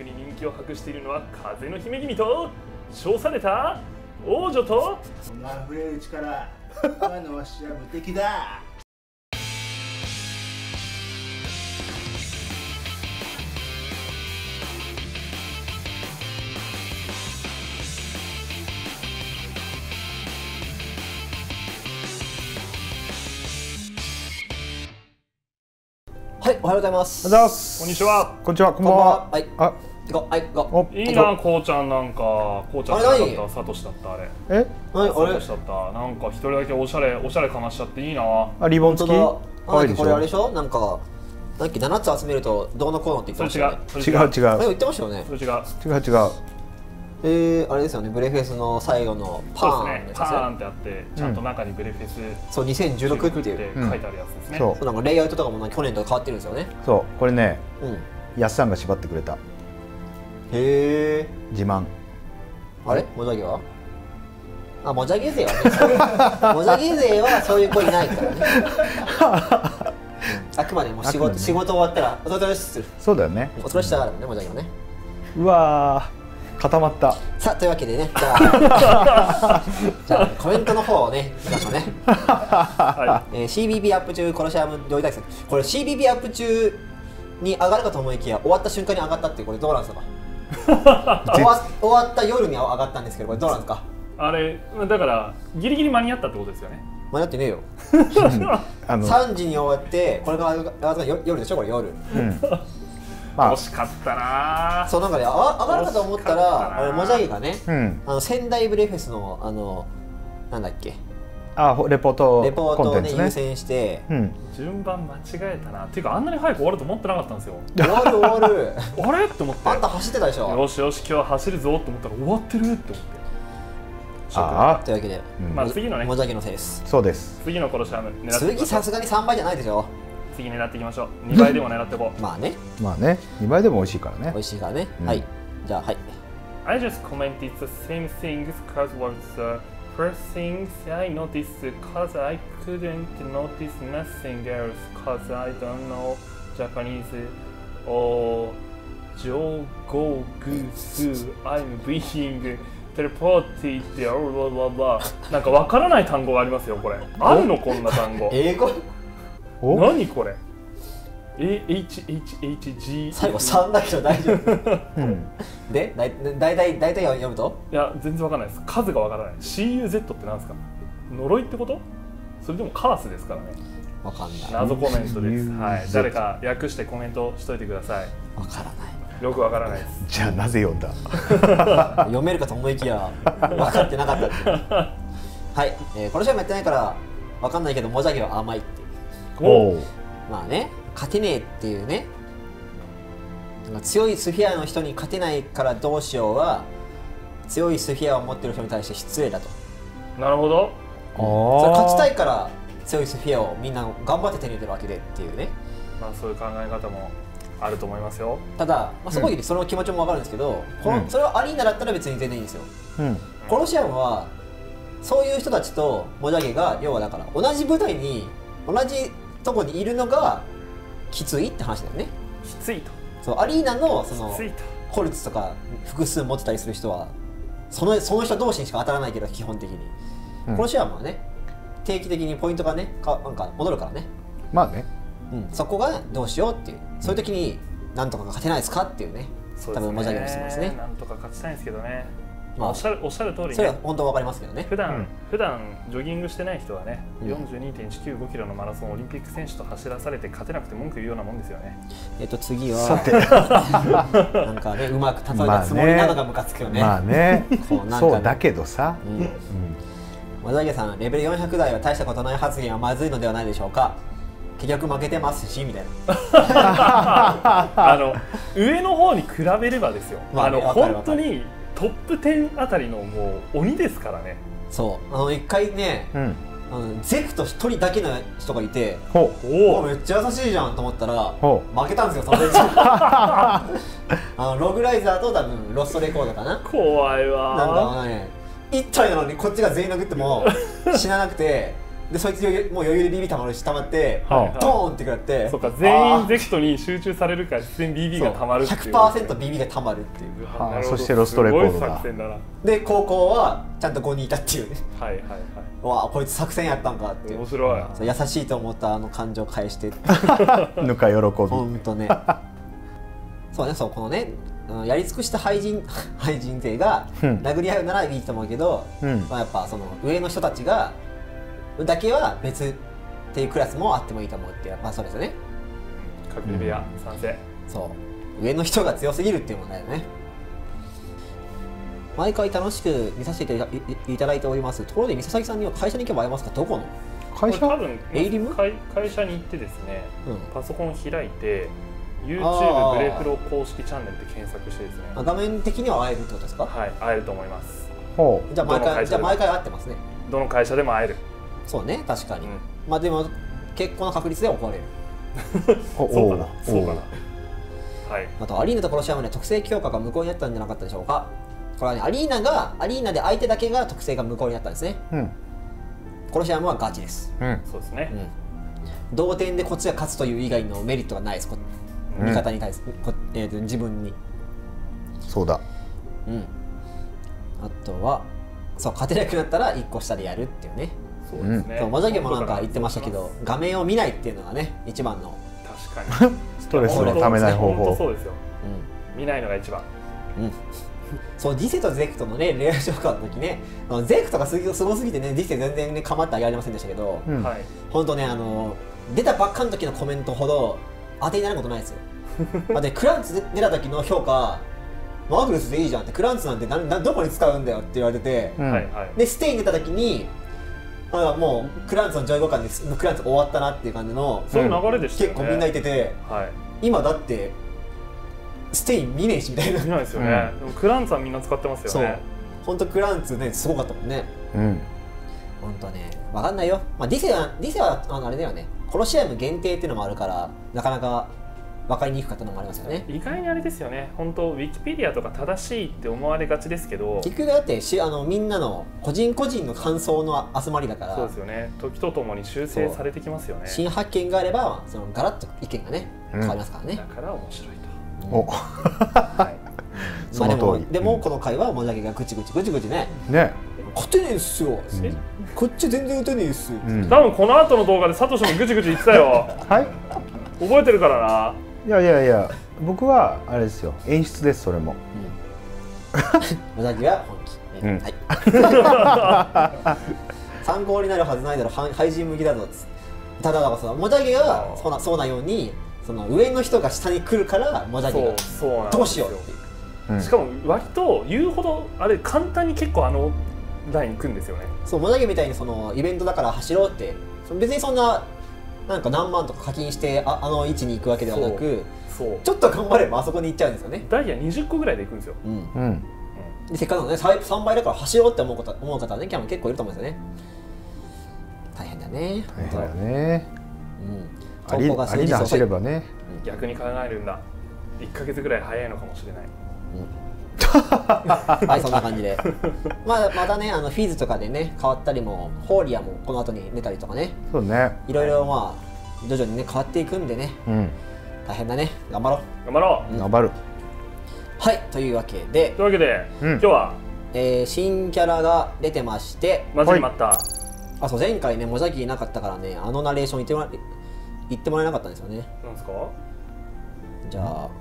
に人気を博しているのは風の姫君と称された王女とその溢れる力、今のわしは無敵だ。 はい、おはようございます。 おはようございます。 こんにちは。 こんにちは。こんばんは。 はい。 あ、 行こう。はい、行こいいな、こうちゃんなんか、こうちゃんじゃなかった、サトシだったあれ。 え？ う。はい、 サトシだった。なんか一人だけおしゃれかましちゃっていいな。 あ、リボン付き？ 可愛いでしょ。これあれでしょ？なんか7つ集めるとどうのこうのって言ってましたよね。 違う。 言ってましたよね。 それ違う。 違う。 あれですよね。ブレフェスの最後のパーンですね。 パーンってあって、ちゃんと中にブレフェス。 そう、2016っていう書いてあるやつですね。 そう、なんかレイアウトとかも去年と変わってるんですよね。 そう、これね、やっさんが縛ってくれた。 へえ。 自慢。 あれ？モジャゲは？あ、モジャゲ勢はね。モジャゲ勢はそういう子いないからね。あくまでも仕事終わったらお疲れする。 そうだよね。 お疲れしたからね、モジャゲはね。 うわー、固まった。 さあ、というわけでね、じゃあコメントの方をね、いきましょうね。CBB アップ中、コロシアム同意対戦。これ CBB アップ中に上がるかと思いきや、終わった瞬間に上がったってこれどうなんですか？終わった夜に上がったんですけど、これどうなんですか？ あれ、だからギリギリ間に合ったってことですよね。 間に合ってねえよ。3時に終わって、これが夜でしょ、これ夜。 惜しかったな。 そう、なんかね、上がるかと思ったら、モジャゲがね、仙台ブレフェスのなんだっけ、 レポートをね優先して、 順番間違えたな。っていうか、あんなに早く終わると思ってなかったんですよ。 終わるあれって思って、 あんた走ってたでしょ。 よしよし、今日は走るぞって思ったら終わってるって思って。 というわけで、 まあ次のね、 モジャゲのせいです。 そうです。 次のコロシアム狙っていきましょう。 次さすがに3倍じゃないでしょ。 次狙っていきましょう。2倍でも狙っていこう。 まあね、 2倍でも美味しいからね。 美味しいからね。はい、じゃあはい。 I just commented the same things because was the first things I noticed because I couldn't notice nothing else because I don't know Japanese or Joe Go Goose I'm being teleported blah blah blah なんかわからない単語がありますよ。これあるの？こんな単語。 英語？ 何これ？ HHHG 最後3だけど大丈夫？で、大体読むと？ いや、全然わからないです。数がわからない。CUZ ってなんですか？呪いってこと？それでもカースですからね。 わかんない。 謎コメントです。はい、誰か訳してコメントしといてください。 わからない。 よくわからないです。 じゃあなぜ読んだ？ 読めるかと思いきや分かってなかったっていう。はい、この試合もやってないから分かんないけど、モジャゲは甘いっていう。まあね、勝てねえっていうね、なんか強いスフィアの人に勝てないからどうしようは強いスフィアを持ってる人に対して失礼だと。 なるほど。 それ勝ちたいから強いスフィアをみんな頑張って手に入れてるわけでっていうね。 まあそういう考え方もあると思いますよ。 ただ、すごいその気持ちも分かるんですけど、それはアリーナだったら別に全然いいんですよ。コロシアムはそういう人たちとモジャゲが要はだから同じ舞台に同じとこにいるのがきついって話だよね。 きついと。 そう、アリーナのコルツとか複数持ってたりする人はその人同士にしか当たらないけど、基本的に、コロシアムはね定期的にポイントがねなんか戻るからね。 まあね、 そこがどうしようっていう、そういう時になんとか勝てないですかっていうね、多分モジャゲの質問ですね。 なんとか勝ちたいんですけどね。おっしゃる通りね。 それは本当わかりますけどね。 普段ジョギングしてない人はね、42.195 キロのマラソンオリンピック選手と走らされて勝てなくて文句言うようなもんですよね。 次はなんかね、うまく例えたつもりなのがムカつくよね。 まあね、そうだけどさ。 モジャゲさん、レベル400台は大したことない発言はまずいのではないでしょうか。結局負けてますしみたいな。上の方に比べればですよ。本当にトップ10あたりのもう鬼ですからね。 そう、一回ね、ゼクと1人だけの人がいて、めっちゃ優しいじゃんと思ったら負けたんですよ、そのログライザーと多分ロストレコードかな。 怖いわ。 なんかね、1体なのにこっちが全員殴っても死ななくて、 でそいつもう余裕で BB 溜まってはドーンってくらってそうか、全員ゼクトに集中されるから自然 BB がたまるっていう。 100% BB が溜まるっていううわなるほどそしてロストレコードだすごい作戦だな。 で高校はちゃんと5人いたっていうねはいはいはわあこいつ作戦やったんかってい。 いう面白い。 そう優しいと思ったあの感情を返してぬか喜び。 ほんとねそうね、そうこのねやり尽くした廃人勢がうん殴り合うならいいと思うけど、 うんまあ、やっぱその上の人たちがだけは別っていうクラスもあってもいいと思うっていう、まあそうですよね。 隠れ部屋賛成。 そう上の人が強すぎるっていう問題だね。毎回楽しく見させていただいております。ところで三崎さんには会社に行けば会えますか？どこの？ 会社これ多分エイリム会社に行ってですね、 うんパソコン開いてあ YouTube ーグレフロ公式チャンネルで検索してですね、 画面的には会えるってことですか？ はい、会えると思います。 ほじゃあ毎どの会社でも回会ってますね。 どの会社でも会える。 そうね、確かに。 うんまあでも結構な確率で怒られる。 う。 そうかな、そうかな。はい。 あとアリーナとコロシアムで特性強化が無効になったんじゃなかったでしょうか。これはね、アリーナで相手だけが特性が無効になったんですね。 うんコロシアムはガチです。 うんそうですね。 同点でこっちが勝つという以外のメリットがないです。味方に対する、自分に。 そうだ。 うん。あとはそう勝てなくなったら1個下でやるっていうね。 そうですね。 そうマジャゲもなんか言ってましたけど、画面を見ないっていうのがね一番の。 確かに。 ストレスをためない方本当法。 そうですよ。見ないのが一番。 うん。そうディセとゼクトのねレア召喚の時ね、ゼクトがすごすぎてねディセ全然ね構ってあげられませんでしたけど、 うんはい。 本当ね出たばっかの時のコメントほど当てになることないですよ。だってクランツ出た時の評価マグルスでいいじゃんって、クランツなんてどこに使うんだよって言われて、 うんはいはい。 でステイン出た時にもうクランツの上位互換でクランツ終わったなっていう感じのそういう流れでしたよね。 結構みんな言ってて、 はい。 今だってステイン見ねえしみたいな。 見ないですよね。でもクランツはみんな使ってますそうよね。 本当クランツねすごかったもんね。 うん本当ね分かんないよ。まあディセはあれだよね、コロシアム限定っていうのもあるからなかなか分かりにくかったのもありますよね。 意外にあれですよね。本当ウィキペディアとか正しいって思われがちですけど。 結局だってみんなの個人の感想の集まりだから、 そうですよね。時とともに修正されてきますよね。 新発見があればガラッと意見がね変わりますからね。 だから面白いおと。はい。 その通り。 でもこの回はもうだけがぐちぐちねね。 勝てねえっすよ、 えこっち全然打てねえっす、 うん多分この後の動画でサトシもぐちぐち言ってたよ。 はい。 覚えてるからな。 いやいやいや、僕はあれですよ。演出ですそれも。 無駄木は本気、 うんはい参考になるはずないだろ廃人向きだぞっつって。ただだから無駄木がそうなように上の人が下に来るから無駄木がそうなんですよ。 どうしようっていう。 うんしかも割と言うほどあれ簡単に結構あのライン組んですよね。 そう無駄木みたいにイベントだから走ろうって別にそんななんか何万とか課金してあの位置に行くわけではなく、 そう。 ちょっと頑張ればあそこに行っちゃうんですよね。 ダイヤ20個ぐらいで行くんですよ。 うん。 でせっかくのね3倍だから走ろうって思う方はね結構いると思うんですよね。大変だね。 大変だよね。 投稿がアリーナ走ればね。 逆に考えるんだ。1ヶ月ぐらい早いのかもしれない。 はいそんな感じでまたねフィーズとかでね変わったりもホーリアもこの後に出たりとかねそうね。 いろいろまあ徐々にね変わっていくんでねうん。 大変だね。頑張ろう。 頑張ろう。 頑張る。 はいというわけでというわけで、 うん今日は新キャラが出てましてマジに待った。 そう前回ねモザキいなかったからねナレーション言ってもらえなかったんですよね。 なんですか？ じゃあ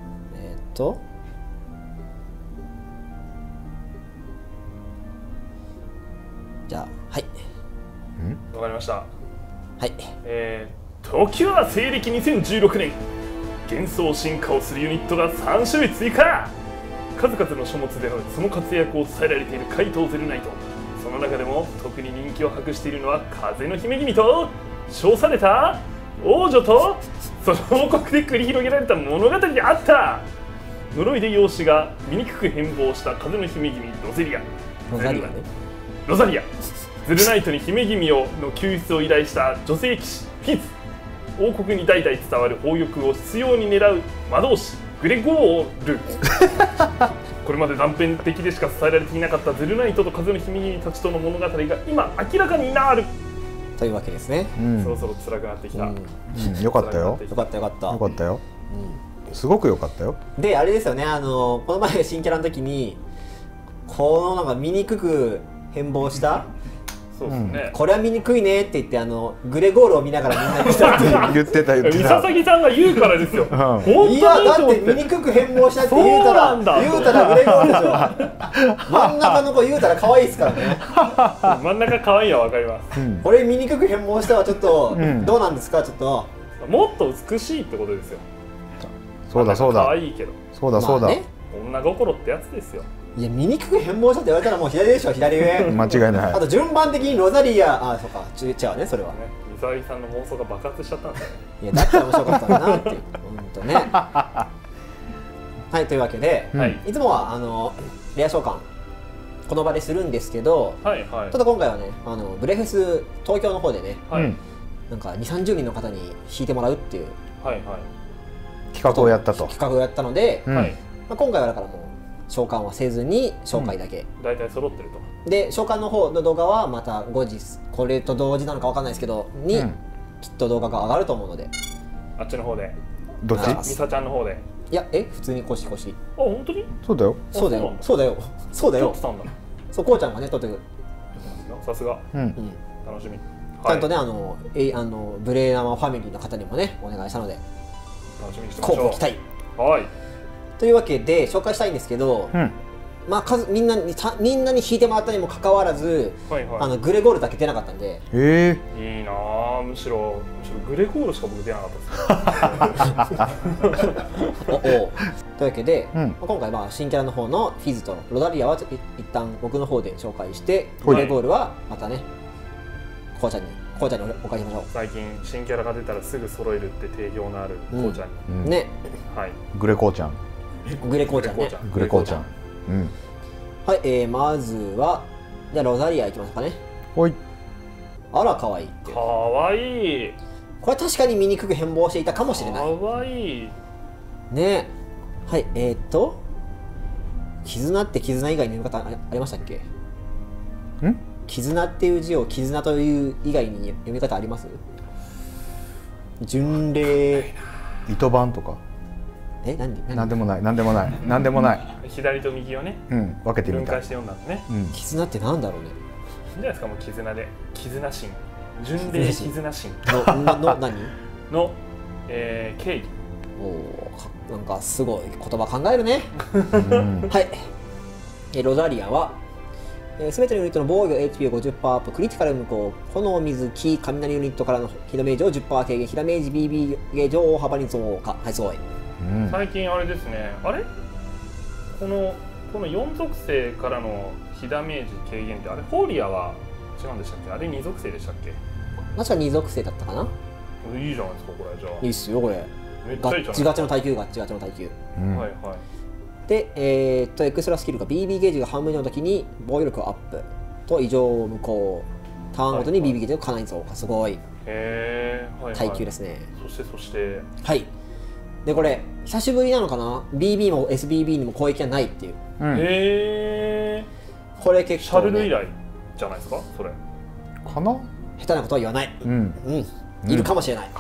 じゃあはいわかりました。 はい時は西暦2016年。幻想進化をするユニットが3種類追加。数々の書物でその活躍を伝えられている怪盗ゼルナイト。その中でも特に人気を博しているのは風の姫君と称された王女とその王国で繰り広げられた物語であった。呪いで容姿が醜く変貌した風の姫君ロゼリア。ロザリア。ゼルナイトに姫君の救出を依頼した女性騎士フィズ。王国に代々伝わる宝玉を執拗に狙う魔導士グレゴール。これまで断片的でしか伝えられていなかったゼルナイトと風の姫君たちとの物語が今明らかになる。 というわけですね。 そろそろ辛くなってきた。 よかったよ。 よかったよかった。 よかったよ。すごくよかったよ。 であれですよね、この前新キャラの時にこのなんか醜く変貌したそうですね。 これは醜いねって言ってグレゴールを見ながらみんなにしたって言ってた言って三た。 崎さんが言うからですよ。本当にいやだって醜く変貌したって言うたらグレゴールでしょ。真ん中の子言うたら可愛いですからね。 真ん中可愛いはわかります。 これ醜く変貌したはちょっとどうなんですかちょっと。 もっと美しいってことですよ。 そうだそうだ。 可愛いけど。 そうだそうだ。 女心ってやつですよ。 いや醜く変貌したって言われたらもう左でしょ左上。 間違いない。 あと順番的にロザリアそうか違うねそれは。 三崎さんの妄想が爆発しちゃったんですよね。 いやだったら面白かったなっていう本当ね。はいというわけで、いつもはレア召喚この場でするんですけど、ちょっと今回はねブレフェス東京の方でね、なんか2、30人の方に弾いてもらうっていう企画をやったと。 企画をやったので、今回はだからもう召喚はせずに紹介だけ。 大体揃ってると。 で召喚の方の動画はまた後日これと同時なのかわかんないですけどにきっと動画が上がると思うので。 あっちの方で。 どっち？ ミサちゃんの方で。 いや普通にコシ。あ本当に？ そうだよ。 そうだよ。そうだよ。 撮ってたんだ。 そうこうちゃんがね撮ってくる。 さすが。楽しみ。 ちゃんとねブレーナマファミリーの方にもねお願いしたので楽しみにしてましょう。 交互期待。 はい。 というわけで紹介したいんですけど、まあみんなに弾いてもらったにもかかわらず、グレゴールだけ出なかったんで。 いいなあ。むしろグレゴールしか僕出なかったです。 というわけで、今回新キャラの方のフィズとロダリアは一旦僕の方で紹介して、グレゴールはまたねこうちゃんにお借りしましょう。 最近新キャラが出たらすぐ揃えるって定評のあるこうちゃんに。 ね。 グレコーちゃん。 グレコーちゃんね。 グレコーちゃん。 はい、まずはじゃあロザリアいきますかね。あら可愛い。 可愛い。 これ確かに醜く変貌していたかもしれない。 可愛い。 ね。はい絆って絆以外に読み方ありましたっけ？絆っていう字を絆という以外に読み方あります？巡礼。 糸番とか。なんでもない。 左と右をね。 分けてみた。 分解して読んだんですね。 絆ってなんだろうね。 いいじゃないですかもう絆で絆心。巡礼絆心の何？ の敬意。 なんかすごい言葉考えるね。はい。ロザリアはすべてのユニットの防御 HP を 50% アップ、クリティカル無効、炎、水、木、雷ユニットからのヒダメージを 10% 軽減、ヒダメージ BB ゲージを大幅に増加。はい、すごい。 最近あれですね、あれこの4属性からのヒダメージ軽減って、あれフォーリアは違うんでしたっけ？あれ2属性でしたっけ？ 確か2属性だったかな。 いいじゃないですかこれ。じゃあいいっすよこれ。ガッチガチの耐久。はいはい。でエクストラスキルが BB ゲージが半分の時に防御力アップと異常無効、ターンごとに BB ゲージをかなり増加。すごい。耐久ですね。 そしてはい。でこれ久しぶりなのかな、 BB も SBB にも攻撃がないっていう。これ結構、 シャルル以来じゃないですかそれかな。下手なことは言わない。いるかもしれない。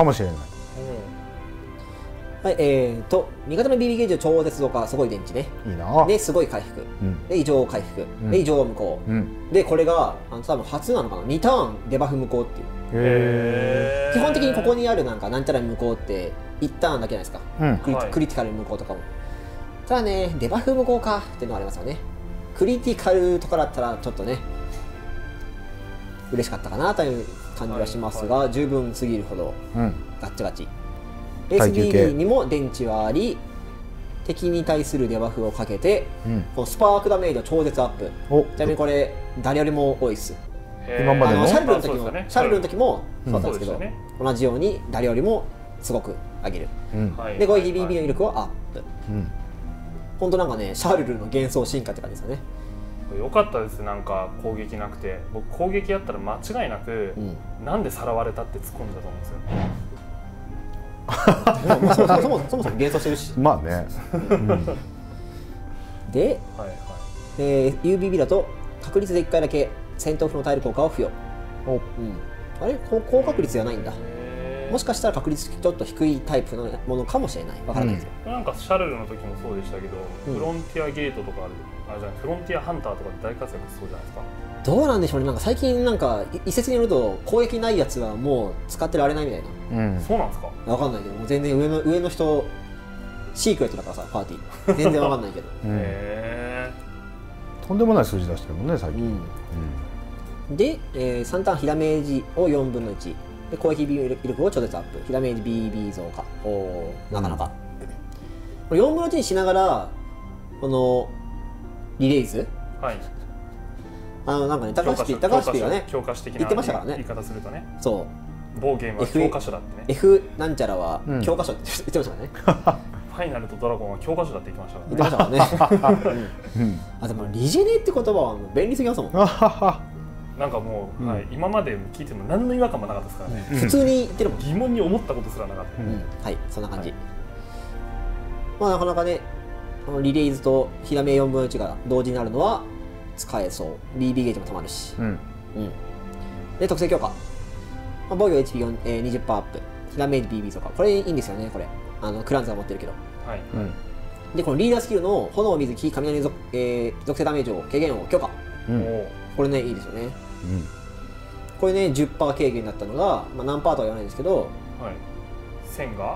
はい、味方の BB ゲージを超絶増加、すごい電池ね。 いいな。 ですごい回復、で異常回復、で異常無効、でこれが多分初なのかな、2ターンデバフ無効っていう。基本的にここにあるなんちゃら無効って1ターンだけじゃないですか、クリティカル無効とかも。ただねデバフ無効かっていうのがありますよね。クリティカルとかだったらちょっとね嬉しかったかなという感じはしますが、十分すぎるほどガッチガチ。SBB にも電池はあり、敵に対するデバフをかけて、このスパークダメージを超絶アップ。ちなみにこれ誰よりも多いです。 今までのシャルルの時もそうだったんですけど、同じように誰よりもすごく上げる。で攻撃 BB の威力はアップ。本当なんかねシャルルの幻想進化って感じですよね。 よかったです。なんか攻撃なくて、僕攻撃やったら間違いなく、なんでさらわれたって突っ込んだと思うんですよ。 そもそも幻想してるし。 まあね。 で、UBB だと確率で1回だけ戦闘不能耐える効果を付与。 あれ高確率ではないんだ。もしかしたら確率ちょっと低いタイプのものかもしれない。わからないですよ。 なんかシャルルの時もそうでしたけど、フロンティアゲートとかあれじゃない、フロンティアハンターとかで大活躍しそうじゃないですか。 どうなんでしょうね。なんか最近なんか一説によると攻撃ないやつはもう使ってられないみたいな。 そうなんですか。 わかんないけど、もう全然上の人シークレットだからさ、パーティー全然わかんないけど。 とんでもない数字出してるもんね最近。 で、3ターンヒラメージを4分の1で攻撃威力を超絶アップ、ヒラメージ BB 増加。なかなか、これ4分の1にしながらこのリレイズ、なんかね、高橋 P がね強化的な言ってましたからね。 言い方するとね、 そう某ゲームは教科書だってね。 F なんちゃらは教科書って言ってましたからね。 ファイナルとドラゴンは教科書だって言ってましたからね。 言ってましたからね。あ、でもリジェネって言葉は便利すぎますもん。 なんかもう、今まで聞いても何の違和感もなかったですからね。 普通に言ってるもん。 疑問に思ったことすらなかった。 はい、そんな感じ。まあなかなかね、リレイズとヒラメ4分の1が同時になるのは使えそう。 BB ゲージもたまるし。で、特性強化、防御 HP20% アップ、ヒラメージ BB とか、これいいんですよね。これクランズが持ってるけど。で、このリーダースキルの炎、水、火、雷属性ダメージを軽減を強化。これね、いいですよね。これね、10% 軽減だったのが、何パーとは言わないんですけど、 1000が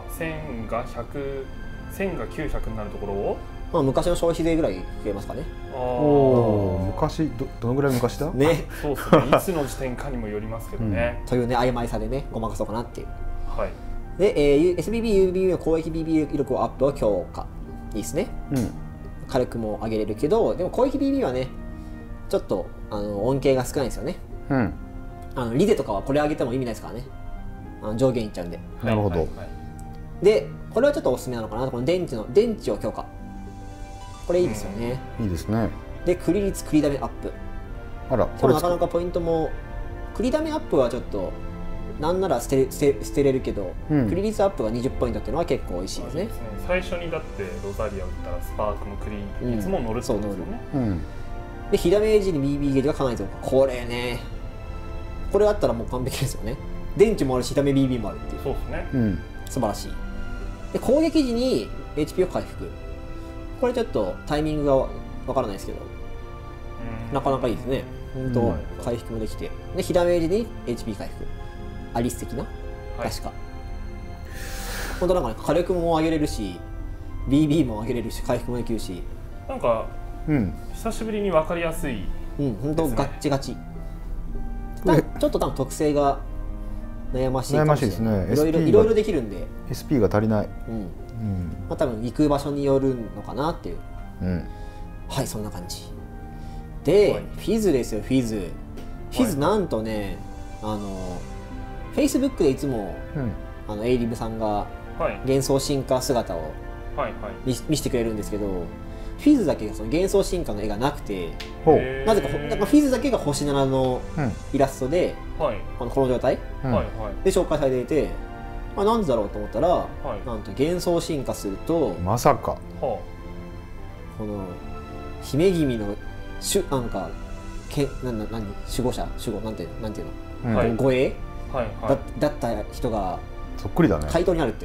900になるところを、 昔の消費税ぐらい増えますかね。 昔、どのぐらい昔だね。 そうですね、いつの時点かにもよりますけどね。 というね、曖昧さでね、ごまかそうかなっていう。で、SBB、UBB の攻撃 BB 力をアップを強化。いいですね。火力も上げれるけど、でも攻撃 BB はね、ちょっと恩恵が少ないんですよね。リゼとかはこれ上げても意味ないですからね。上限いっちゃうんで。 なるほど。 で、これはちょっとおすすめなのかな。この電池を強化。これいいですよね。 いいですね。 で、クリ率、クリダメアップ。これなかなかポイントも、クリダメアップはちょっと、なんなら捨てれるけど、クリ率アップが20ポイントっていうのは結構美味しいですね。 最初にだってロザリア打ったらスパークもクリ率も乗るってことですよね。 で、ヒラメージに BB ゲージがかなり増加。これね、これあったらもう完璧ですよね。電池もあるし、ヒラメ BB もあるっていう。 そうですね。 素晴らしい。で、攻撃時に HP を回復。これちょっとタイミングがわからないですけど、なかなかいいですね。回復もできて。で、ヒラメージに HP 回復。アリス的な、確か。本当なんかね、火力も上げれるし、BB も上げれるし、回復もできるし。 なんか、久しぶりに分かりやすい。 本当ガッチガチ。ちょっと多分特性が悩ましいかもしれない。 悩ましいですね。 いろいろできるんで。 SP が足りない。 多分行く場所によるのかなっていう。はい、そんな感じ。で、フィズですよ、フィズ。フィズなんとね、Facebook でいつも、エイリブさんが幻想進化姿を見せてくれるんですけど、フィズだけがその幻想進化の絵がなくて、なぜかフィズだけが星7のイラストで、この状態で紹介されていて、なんでだろうと思ったら、なんと幻想進化すると、 まさかこの姫君のなんか守護者なんていうの、護衛だった人がそっくりだね。 怪盗になるっていう。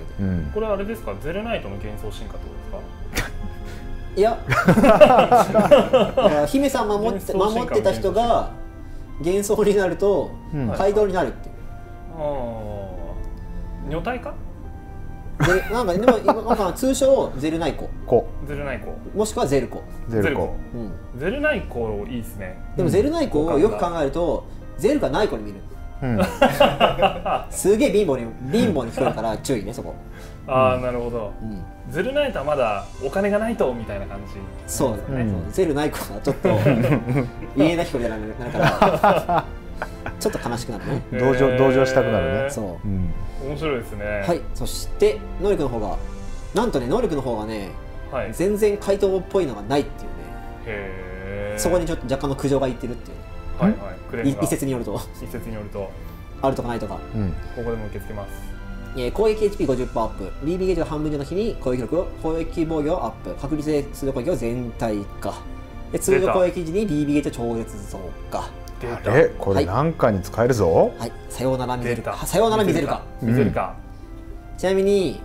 これあれですか、ゼルナイトの幻想進化ってことですか？ いや、姫さん守ってた人が幻想になると怪盗になるっていう。 女体か？ で、なんかでも通称ゼルナイコ。 ゼルナイコ。 もしくはゼルコ。 ゼルナイコいいですね。 でもゼルナイコをよく考えるとゼルがナイコに見る。すげえ貧乏に聞こえるから注意ね、そこ。 ああ、なるほど。ゼルナイトはまだお金がないとみたいな感じ。 そうですね。ゼルナイコがちょっと家な人みたいになるからちょっと悲しくなるね。 同情したくなるね。 そう。 面白いですね。 はい。そして能力の方がなんとね、能力の方がね、全然怪盗っぽいのがないっていうね。そこにちょっと若干の苦情が言ってるっていう。一説によるとあるとかないとか、 ここでも受け付けます。 攻撃 HP50% アップ、 BB ゲージが半分以上の日に攻撃防御をアップ、確率で通常攻撃を全体化で、通常攻撃時に BB ゲージを超絶増加。 出た。 あれこれなんかに使えるぞ。 はい、さようなら見せるか。 出たさようなら見せるか。 見せるか。 ちなみに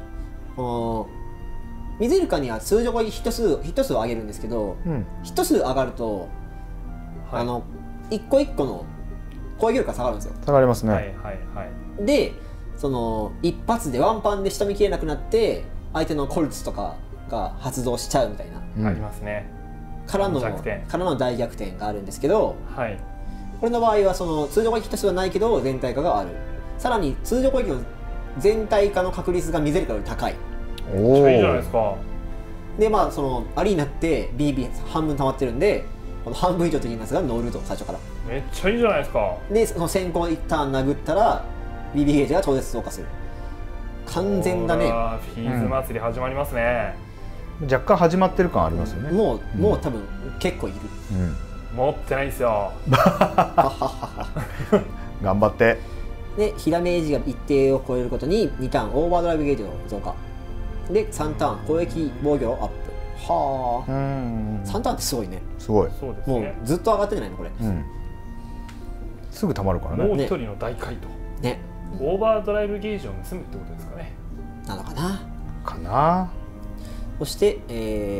ミゼルカには通常攻撃ヒット数を上げるんですけど、ヒット数上がると、一個一個の攻撃力が下がるんですよ。 下がりますね。 はいはいはい。 でその一発でワンパンで仕留めきれなくなって相手のコルツとかが発動しちゃうみたいな、 ありますね。 からの大逆転があるんですけど、これの場合はその通常攻撃ヒット数はないけど全体化がある。さらに通常攻撃の全体化の確率がミゼルカより高い。 めっちゃいいじゃないですか。 でまあそのアリーナって BB 半分溜まってるんで、この半分以上と言いますが乗ると最初から。 めっちゃいいじゃないですか。 でその先行一ターン殴ったら BB ゲージが超絶増加する。完全だね。 フィーズ祭り始まりますね。 若干始まってる感ありますよね。 もう多分結構いる。 持ってないんですよ。 頑張って。 でヒダメージが一定を超えることに2ターンオーバードライブゲージの増加で3ターン攻撃防御アップ。はあ、3ターンってすごいね。 すごい。 そうですね。 もうずっと上がってんじゃないのこれ。 すぐ溜まるからね。 もう一人の大回答ね。 オーバードライブゲージを盗むってことですかね。 なのかな。 かな。 そして、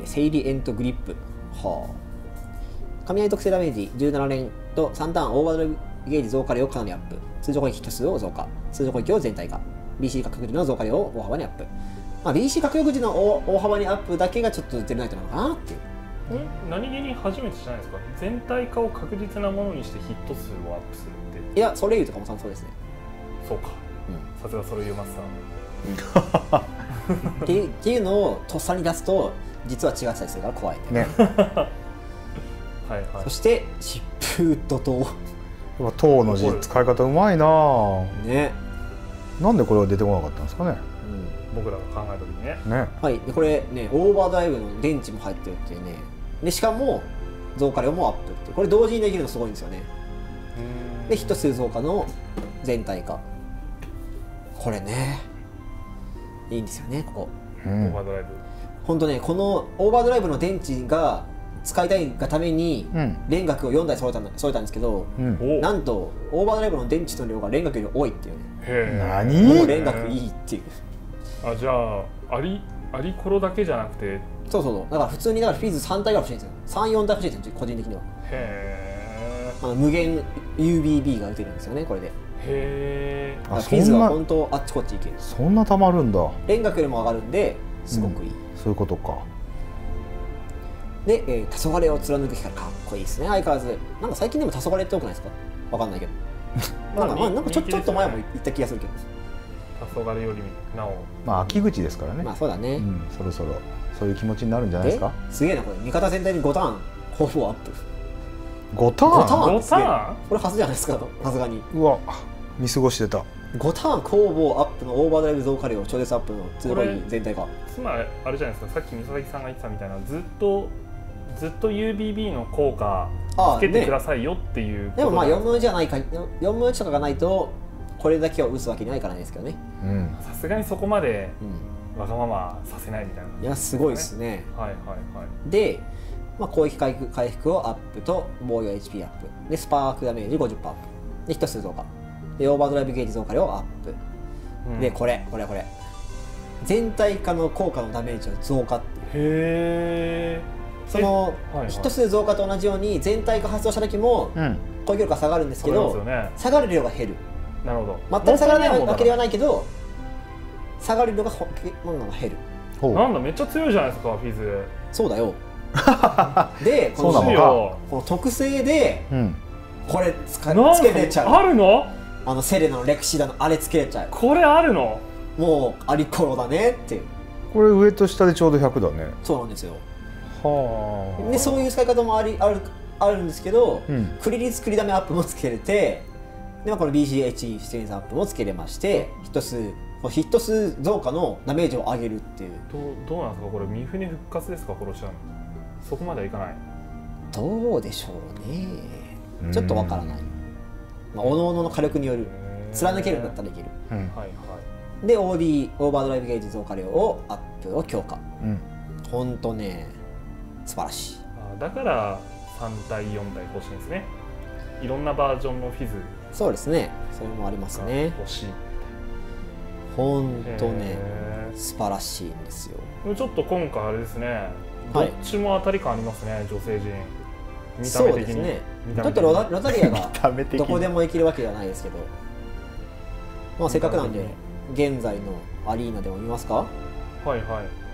セイリエントグリップ。はあ。雷特性ダメージ17連と3ターンオーバードライブゲージ増加量をかなりアップ。通常攻撃ヒット数を増加。通常攻撃を全体化。BC 獲得時の増加量を大幅にアップ。まあ、BC 獲得時の大幅にアップだけがちょっとゼルナイトなのかなっていう。 何気に初めてじゃないですか。全体化を確実なものにしてヒット数をアップするって。 いや、ソレイユとかもそうですね。 そうか。さすがソレイユマスター。 っていうのをとっさに出すと実は違ってたりするから怖いね。 はいはい。 そして疾風怒涛。 塔の字使い方うまいなね。 なんでこれは出てこなかったんですかね。 僕らが考えた時にね。はい。でこれねオーバードライブの電池も入ってるっていうね。でしかも増加量もアップってこれ同時にできるのすごいんですよね。でヒット数増加の全体化。これねいいんですよねここ。 オーバードライブ。 本当ねこのオーバードライブの電池が使いたいがために連学を4台揃えたんですけど、なんとオーバードライブの電池の量が連学より多いっていうね。 何？ もう連学いいっていう。 あ、じゃあアリコロだけじゃなくて。 そうだから普通にフィーズ3体が欲しいんですよ。3、4体欲しいんですよ個人的には。 へえ。無限 UBB が打てるんですよねこれで。 へえ。 フィーズは本当あっちこっち行ける。 そんなたまるんだ。 連学よりも上がるんですごくいい。 そういうことか。 で、黄昏を貫く光かっこいいですね相変わらず。なんか最近でも黄昏って多くないですか。わかんないけど。なんかちょっと前も言った気がするけど。 黄昏よりなお。 まあ秋口ですからね。 まあそうだね。 そろそろそういう気持ちになるんじゃないですか。 すげえなこれ味方全体に5ターン攻防アップ。 5ターン 5ターンこれ初じゃないですかさすがに。 うわ見過ごしてた。 5ターン攻防アップのオーバードライブ増加量超絶アップの通常全体化。 つまりあれじゃないですか。さっき三崎さんが言ってたみたいなずっと UBB の効果つけてくださいよっていうこと。 でもまあ4分の1じゃないか4分の1とかがないとこれだけを打つわけにはいかないですけどね。 さすがにそこまでわがままさせないみたいな、 いやすごいですね。 はいはいはい。 で、攻撃回復をアップと防御 HP アップでスパークダメージ 50% アップでヒット数増加でオーバードライブゲージ増加量アップ、でこれ全体化の効果のダメージを増加っていう。 へー。 そのヒット数増加と同じように全体化発動した時も攻撃力が下がるんですけど、下がる量が減る。 なるほど。 全く下がらないわけではないけど下がる量が減る。 なんだめっちゃ強いじゃないですかフィズ。 そうだよ。でこの特性でこれつけれちゃう。 あるの？ セレナのレクシダのあれつけれちゃう。 これあるの？ もうアリコロだねっていう。 これ上と下でちょうど100だね。 そうなんですよ。 はあ。 でそういう使い方もあるんですけど、クリ率繰りだめアップもつけれて、でこの BCH 出演アップもつけれまして、ヒット数増加のダメージを上げるっていう。 どうなんですかこれ。三船復活ですか殺しちゃうの？そこまではいかない。 どうでしょうね。ちょっとわからない。おのおのの火力による。貫けるんだったらいける。はいはい。で OD オーバードライブゲージ増加量をアップを強化。ほんとね素晴らしい。 だから3体4体更新ですね。 いろんなバージョンのフィズそうですね、それもありますね。 欲しい。 ほんとね素晴らしいんですよ。 ちょっと今回あれですね、 はいどっちも当たり感ありますね、女性陣。見たそう目的に。 ですね。 見た目的にちょっとロザリアがた目的にどこでも行けるわけではないですけど、まあせっかくなんで現在のアリーナでも見ますか。 はいはい。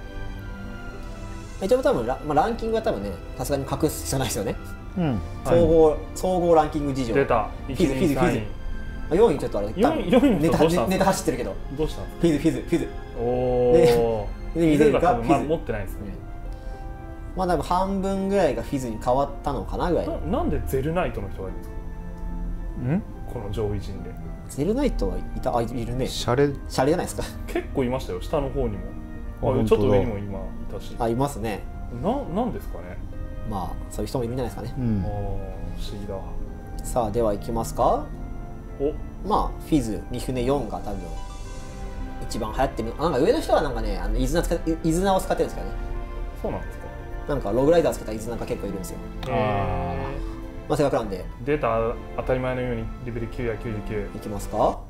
一応多分まあ、ランキングは多分ねさすがに隠す必要ないですよね。 うん総合ランキング事情。 出た。 フィズ 1、2、3位。 4位ちょっとあれ 4位の人どうしたんですか。 ネタ走ってるけどどうしたんですか。 フィズおお。 でミゼルががフィズ。 まだ持ってないですね。 まあ多分半分ぐらいがフィズに変わったのかなぐらい。 なんでゼルナイトの人がいるんですか。 んこの上位陣で。 ゼルナイトいるね。 シャレシャレじゃないですか。 結構いましたよ、下の方にも。 本当だちょっと上にも今いたし。 いますね。 なんですかね。 まあそういう人もいるんじゃないですかね。 うん不思議だ。 さあでは行きますか。 お、 まあフィズ三船4が多分一番流行ってる。なんか上の人はなんかねイズナを使ってるんですけどね。 そうなんですか。 なんかログライダーつけたイズナが結構いるんですよ。まあせっかくなんでデータ当たり前のようにレベル9や99。 いきますか。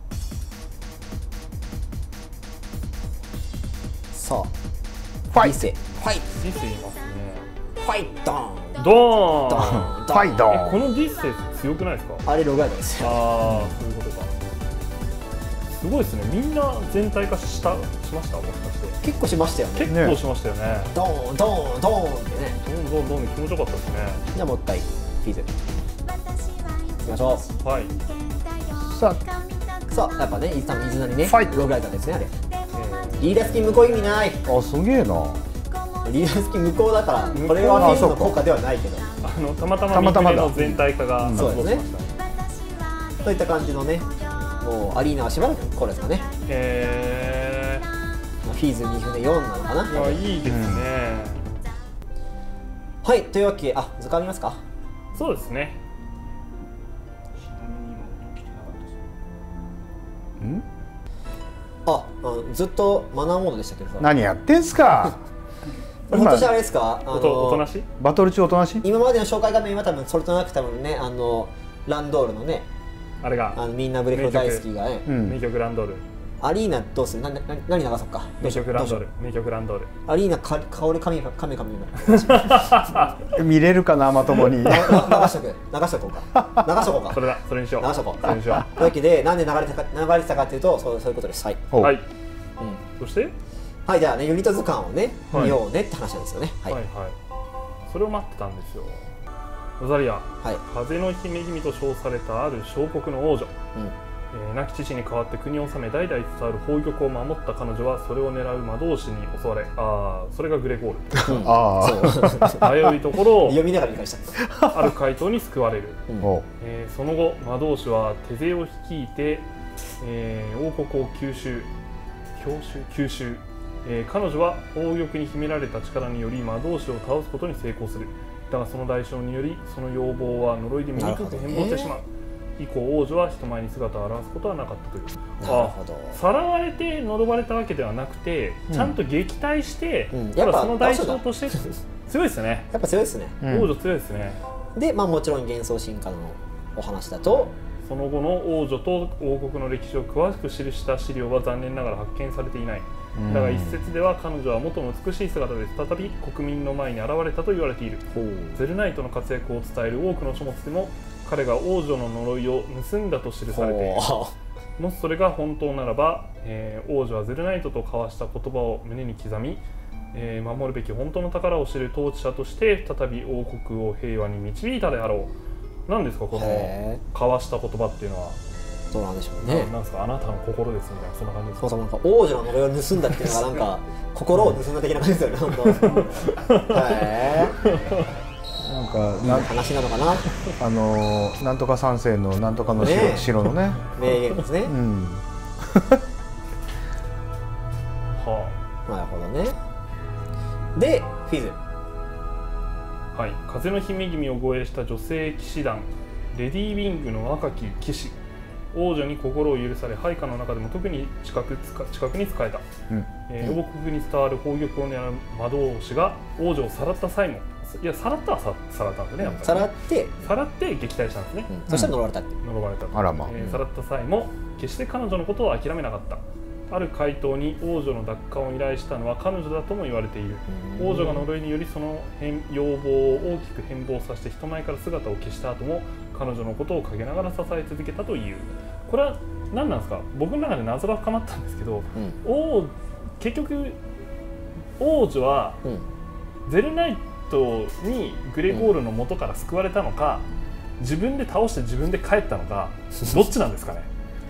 さあファイリセファイディスいますね。 ファイドーンドーン。 ドーンファイドーンこのディス強くないですか。 あれログライダーですよ。 ああ、そういうことか。すごいですね。みんな全体化しましたもしかして。 結構しましたよね。 結構しましたよね。 ドーンドーンドーンってね。 どん気持ちよかったですね。 じゃあもう一回フィズいきましょう。 はい。 ささあやっぱね多分イズナにねファイログライダーですねあれ。リーダースキン無効意味ない。 あすげえなリーダースキン無効だからこれはフィズの効果ではないけど。 たまたま三船の全体化がそうですね発動しましたね。 といった感じのねもうアリーナはしばらくこれですかね。まあフィズ三船4なのかな。 いやいいですね。 はいというわけ図鑑見ますか。 そうですね。 んずっとマナーモードでしたけどさ。 何やってんすか今年あれですかおとなしい。 バトル中おとなしい今までの紹介画面は多分それとなく多分ねランドールのねあれがみんなブレフロ大好きがね、 うん名曲ランドール。 アリーナどうする何流そうか。 名曲ランドーどうしよル。名曲ランドール。 うアリーナ香り神見れるかなまともに流しとこうかそれだ。それにしよう。 流しとこうそれにしよというわけでなんで流れてたかというとそういうことです。はい、 おう。はい。 うんそしてはい、じゃあねユニット図鑑をねはい見ようねって話なんですよね。はいはいはい。それを待ってたんですよ。ロザリア。 はい、 風の姫君と称されたある小国の王女。亡き父に代わって国を治め代々伝わる宝玉を守った彼女はそれを狙う魔導士に襲われ、それがグレゴール。 ああ迷いところ読みながら理解したある怪盗に救われる。 おその後魔導士は手勢を率いて、王国を吸収、彼女は宝玉に秘められた力により魔導士を倒すことに成功する。だがその代償によりその要望は呪いで醜く変貌してしまう。以降王女は人前に姿を現すことはなかったという。 なるほど。 さらわれて呪われたわけではなくて、ちゃんと撃退して、 やっぱただその代償として強いですね。 やっぱ強いですね。 王女強いですね。 でまあもちろん幻想進化のお話だとその後の王女と王国の歴史を詳しく記した資料は残念ながら発見されていない。だが一説では彼女は元の美しい姿で再び国民の前に現れたと言われている。ゼルナイトの活躍を伝える多くの書物でも彼が王女の呪いを盗んだと記されている。もしそれが本当ならば、王女はゼルナイトと交わした言葉を胸に刻み、守るべき本当の宝を知る統治者として再び王国を平和に導いたであろう。何ですかこの交わした言葉っていうのは。 どうなんでしょうね。 なんですかあなたの心ですみたいなそんな感じですか。 そうなんか王女の呪いを盗んだっていうのがなんか心を盗んだ的な感じですよね。 なんか話なのかな。 なんとか三世のなんとかの城のね名言ですね。 はあ、なるほどね。でフィズ。 はい、風の姫君を護衛した女性騎士団レディー・ウィングの若き騎士。王女に心を許され配下の中でも特に近くに仕えた。王国に伝わる宝玉を狙う魔導士が王女をさらった際もいやさらったはさらったんですね、やっぱりさらって撃退したんですね。 そしたら呪われたって。 呪われたと。 あらまあさらった際も決して彼女のことを諦めなかった。ある怪盗に王女の奪還を依頼したのは彼女だとも言われている。王女が呪いによりその要望を大きく変貌させて人前から姿を消した後も彼女のことを陰ながら支え続けたという。これは何なんですか。僕の中で謎が深まったんですけど、結局王女はゼルナイトにグレゴールの元から救われたのか、自分で倒して自分で帰ったのか、どっちなんですかね。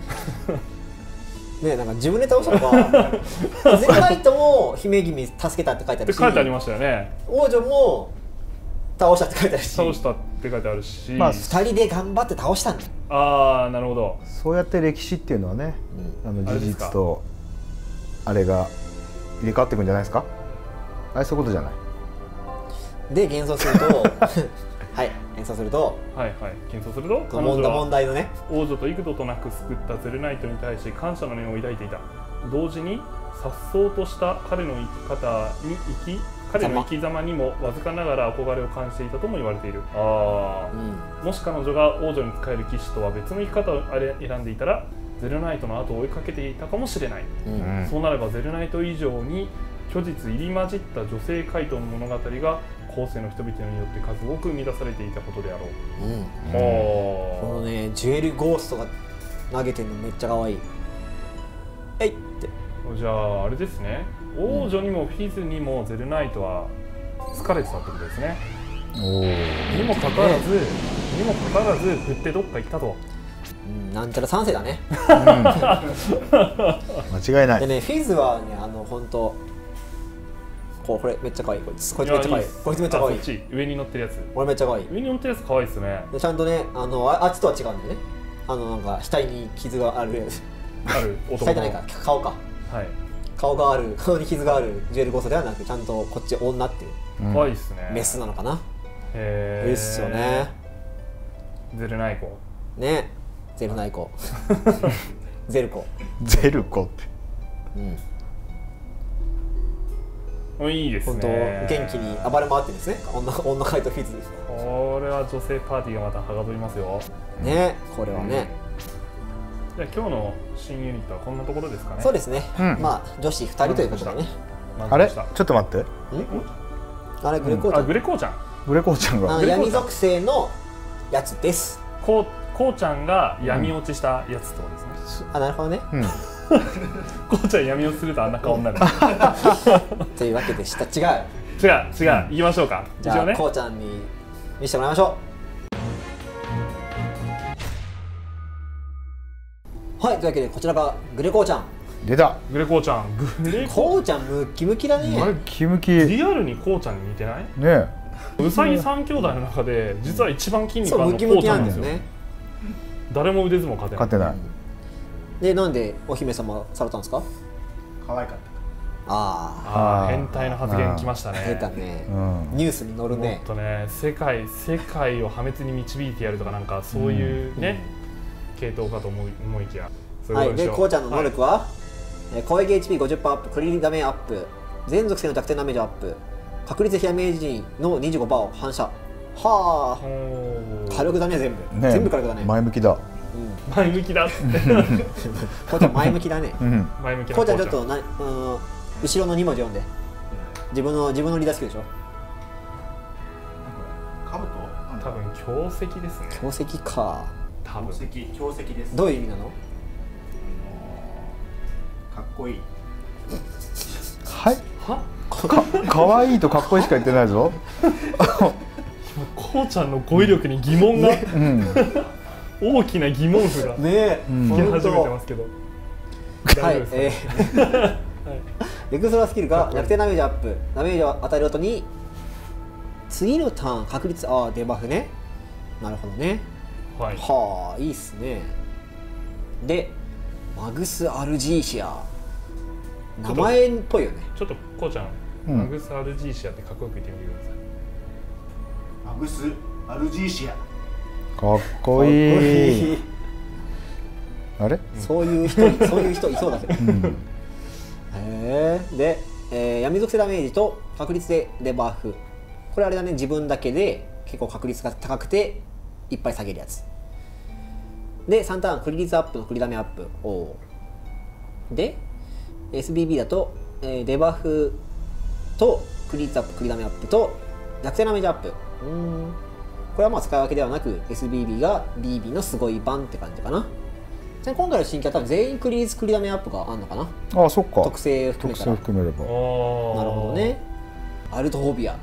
ね、なんか自分で倒したのかゼルナイトも姫君助けたって書いてあるし、 書いてありましたよね。 王女も倒したって書いてあるし、 倒したって書いてあるし、 まあ 2人で頑張って倒したんだよ。 ああ、なるほど。 そうやって歴史っていうのはね、事実とあれが入れ替わっていくんじゃないですか。あれそういうことじゃない。 で幻想するとはい幻想すると彼女は問題のね、 王女と幾度となく救ったゼルナイトに対し感謝の念を抱いていた。同時に颯爽とした彼の生き様にもわずかながら憧れを感じていたとも言われている。もし彼女が王女に仕える騎士とは別の生き方を選んでいたらゼルナイトの後を追いかけていたかもしれない。そうなればゼルナイト以上に虚実入り混じった女性怪盗の物語が後世の人々によって数多く生み出されていたことであろう。 このねジュエルゴーストが投げてるのめっちゃ可愛い。えいって。 じゃああれですね、王女にもフィズにもゼルナイトは疲れてたってことですね。にもかかわらず振ってどっか行ったと。 なんちゃら3世だね。 間違いない。 でねフィズはね本当これめっちゃ可愛い。こいつめっちゃ可愛い。こいつめっちゃ可愛い。 上に乗ってるやつ。 これめっちゃ可愛い。 上に乗ってるやつ可愛いですね。 でちゃんとねあっちとは違うんだよね。なんか額に傷があるやつ。額じゃないか、顔か。はい。顔に傷があるジュエルゴーストではなく、ちゃんとこっち女っていう可愛いですね。 メスなのかな。 へえ。いいっすよね。 ゼルナイコ。 ね、ゼルナイコ。ゼルコ。 ゼルコって。 いいですね。 本当元気に暴れ回ってるんですね。女怪盗フィズ。 これは女性パーティーがまたはがどりますよ。 ね、これはね。 じゃあ今日の新ユニットはこんなところですかね。 そうですね。まあ女子2人ということでね。 あれちょっと待って。 あれグレコーちゃん。 グレコーちゃん。 グレコーちゃんが闇属性のやつです。 こうちゃんが闇落ちしたやつってことですね。 なるほどね。 こうちゃん闇落ちするとあんな顔になる。 というわけでした。違う。 言いましょうか。 じゃあこうちゃんに見せてもらいましょう。はい、というわけでこちらがグレコーちゃん。 出た。 グレコーちゃん。 こうちゃんムキムキだね。 ムキムキ。 リアルにこうちゃんに似てない？ ね。 うさぎ3兄弟の中で実は一番筋肉あるのこうちゃんなんですよね。誰も腕相撲勝てない。 で、なんでお姫様されたんですか？ 可愛かった。 ああ、変態の発言きましたね。 出たね。ニュースに載るね。 もっとね、世界を破滅に導いてやるとかなんかそういうね系統かと思いきや。 はい。で、こうちゃんの能力は攻撃 HP50% アップ、クリリダメアップ、全属性の弱点ダメージアップ、確率ダメージの 25% を反射。はあ。火力だね全部。全部火力だね。 前向きだ。 前向きだって。 こうちゃん前向きだね。 前向き。 こうちゃんちょっと後ろの2文字読んで。自分のリーダースキルでしょ。 カブト？ 多分強石ですね。 強石か。 多分強石です。 どういう意味なの？ かっこいい。 はい。かわいいとかっこいいしか言ってないぞ。 こうちゃんの語彙力に疑問が、大きな疑問符がね出始めてますけど。 はい。エクストラスキルが弱点ダメージアップ、ダメージを与えるごとに次のターン確率デバフね。なるほどね。はあ、いいっすね。でマグス・アルジーシア、名前っぽいよね。 ちょっとこうちゃん、マグス・アルジーシアってかっこよく言ってみてください。 マグス・アルジーシア。 かっこいい。あれ？ そういう人いそうだけど。で、闇属性ダメージと確率でデバフこれあれだね、自分だけで結構確率が高くていっぱい下げるやつで、3ターンクリ率アップの繰りだめアップで SBB だと、デバフとクリ率アップ繰りだめアップと弱点ダメージアップ。これはまあ使い分けではなく SBB が BB のすごい版って感じかな。今回の新規は多分全員クリ率繰りだめアップがあるのかな。 ああ、そっか。 特性を含めたら。 特性を含めれば。 なるほどね。アルトフォビア。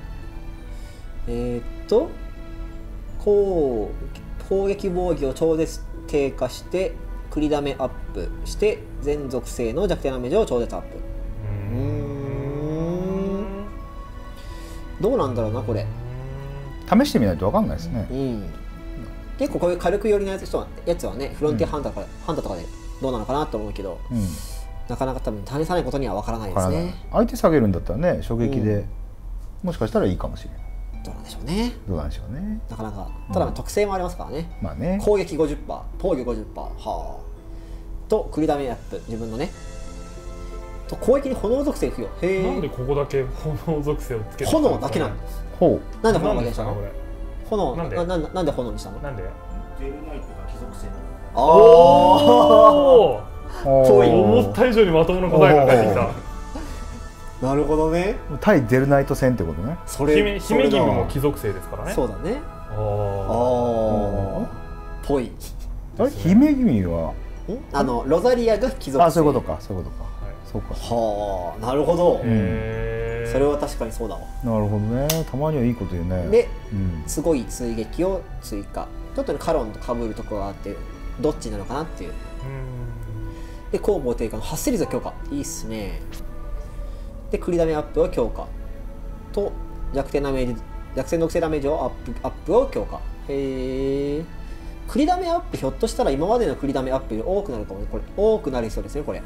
攻撃防御を超絶低下して繰りだめアップして全属性の弱点ダメージを超絶アップ。どうなんだろうなこれ。 試してみないと分かんないですね。 結構こういう軽く寄りのやつはね、フロンティアハンターとかでどうなのかなと思うけど、なかなか多分試さないことには分からないですね。 相手下げるんだったらね、衝撃で、もしかしたらいいかもしれない。 どうなんでしょうね。なかなかただ特性もありますからね。 まあね。 攻撃 50%、防御 50%、と繰りだめアップ、自分のね。と攻撃に炎属性付与。 なんでここだけ炎属性をつけて炎だけなんです。なんで炎だけにしたの？炎なんで炎にしたの？ なんで？ゼルナイトが貴族性。 ぽい。 思った以上にまともな答えが返ってきた。 なるほどね。 対ゼルナイト戦ってことね。 姫君も貴族性ですからね。 そうだね。ぽい。 あれ姫君は？ ロザリアが貴族性。 そういうことか。そうか。 はあ、なるほど。それは確かにそうだわ。 なるほどね。たまにはいいこと言うね。 ですごい追撃を追加。ちょっとねカロンと被るところがあってどっちなのかなっていう。で攻防低下の発生率を強化。いいっすね。で繰りだめアップを強化と弱点属性ダメージをアップを強化。繰りだめアップ、ひょっとしたら今までの繰りだめアップより多くなるかもね。これ多くなりそうですねこれ。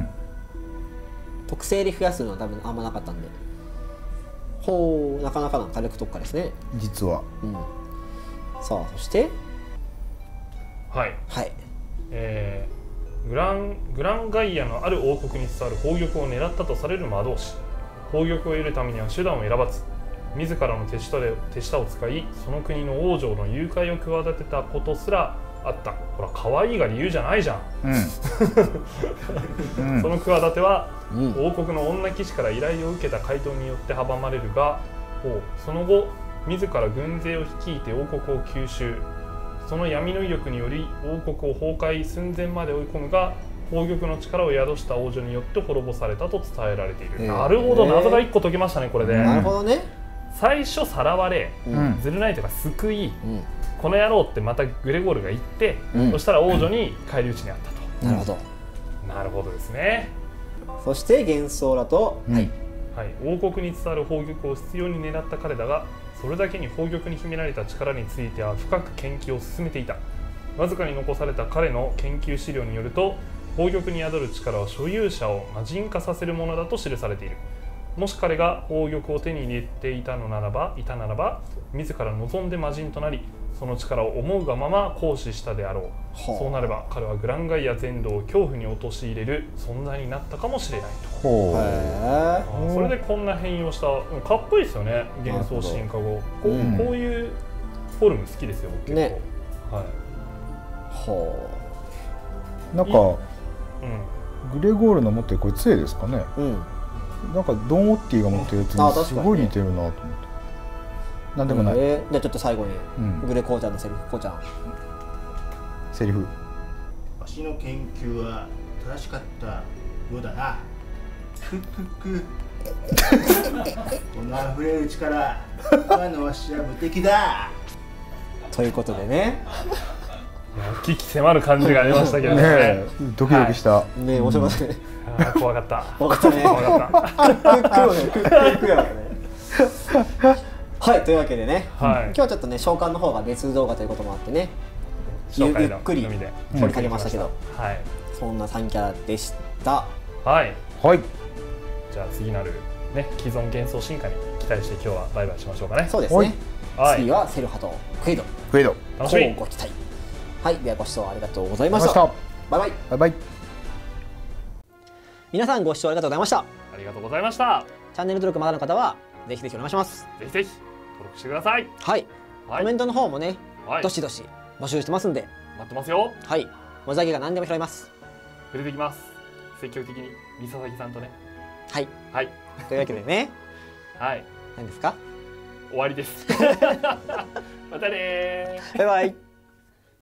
特性で増やすのは多分あんまなかったんで、なかなかの火力特化ですね実は。 さあそしてグランガイアのある王国に伝わる宝玉を狙ったとされる魔導士。宝玉を得るためには手段を選ばず、自らの手下を使い、その国の王女の誘拐を企てたことすらあった。ほら可愛いが理由じゃないじゃん。その企ては、王国の女騎士から依頼を受けた回答によって阻まれるが、その後自ら軍勢を率いて王国を吸収。その闇の威力により王国を崩壊寸前まで追い込むが、宝玉の力を宿した王女によって滅ぼされたと伝えられている。なるほど、謎が1個解けましたねこれで。 なるほどね。 最初さらわれ、ゼルナイトが救い、この野郎ってまたグレゴールが言って、そしたら王女に返り討ちにあったと。 なるほど。 なるほどですね。 そして幻想だと、 王国に伝わる宝玉を執拗に狙った彼だが、それだけに宝玉に秘められた力については深く研究を進めていた。わずかに残された彼の研究資料によると、宝玉に宿る力は所有者を魔人化させるものだと記されている。もし彼が宝玉を手に入れていたならば、自ら望んで魔人となり、その力を思うがまま行使したであろう。そうなれば彼はグランガイア全土を恐怖に陥れる存在になったかもしれないと。それでこんな変容した、かっこいいですよね。幻想進化後こういうフォルム好きですよ僕結構。 なんかグレゴールの持ってるこれ杖ですかね。なんかドン・オッティが持ってるやつにすごい似てるなと思って。なんでもない。 じゃあちょっと最後にグレコーちゃんのセリフ。こうちゃんセリフ。 わしの研究は正しかったようだな。この溢れる力、今のわしは無敵だ。 ということでね、 危機迫る感じがありましたけどね。 ドキドキした。 ね、面白かったね。 怖かった。 怖かったね。はい、というわけでね、今日はちょっとね、召喚の方が別動画ということもあってね、ゆっくり掘り下げましたけど、そんな3キャラでした。 はい。じゃあ次なるね、既存幻想進化に期待して今日はバイバイしましょうかね。 そうですね。次はセルハとクエイド。 楽しみ。 ご期待。はい、ではご視聴ありがとうございました。バイバイ。皆さんご視聴ありがとうございました。 ありがとうございました。 チャンネル登録まだの方はぜひぜひお願いします。 ぜひぜひ。 登録してください。 はい、コメントの方もね、どしどし募集してますんで待ってますよ。 はい、もじゃげが何でも拾います。 触れてきます。積極的に三佐々木さんとね。 はいはい、 というわけでねはい、 何ですか、 終わりです。またねー。 バイバイ。